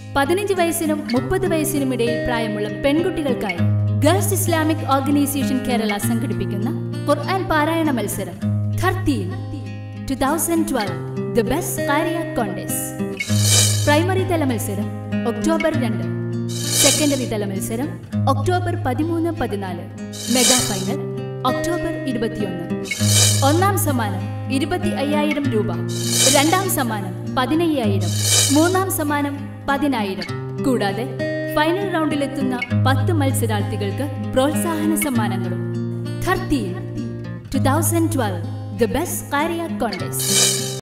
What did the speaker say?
15 വയസ്സിനും 30 വയസ്സിനും ഇടയിൽ പ്രായമുള്ള പെൺകുട്ടികൾക്കായി ഗേൾസ് ഇസ്ലാമിക് ഓർഗനൈസേഷൻ കേരള സംഘടിപ്പിക്കുന്ന ഖുർആൻ പാരായണ മത്സരം ധർത്തിയിൽ 2012 ദി ബെസ്റ്റ് ഖാരിയ കോൺടെസ്റ്റ്. പ്രൈമറി തല മത്സരം ഒക്ടോബർ 2, സെക്കൻഡറി തല മത്സരം ഒക്ടോബർ 13-14, മെഗാ ഫൈനൽ ഒക്ടോബർ 21. ഒന്നാം സമ്മാനം 25,000 രൂപ, രണ്ടാം സമ്മാനം 15,000, മൂന്നാം സമ്മാനം 10,000. കൂടാതെ ഫൈനൽ റൗണ്ടിലെത്തുന്ന 10 മത്സരാർത്ഥികൾക്ക് പ്രോത്സാഹന സമ്മാനങ്ങളും. ധർത്തിയിൽ 2012 ദി ബെസ്റ്റ് ഖാരിയ കോൺടെസ്റ്റ്.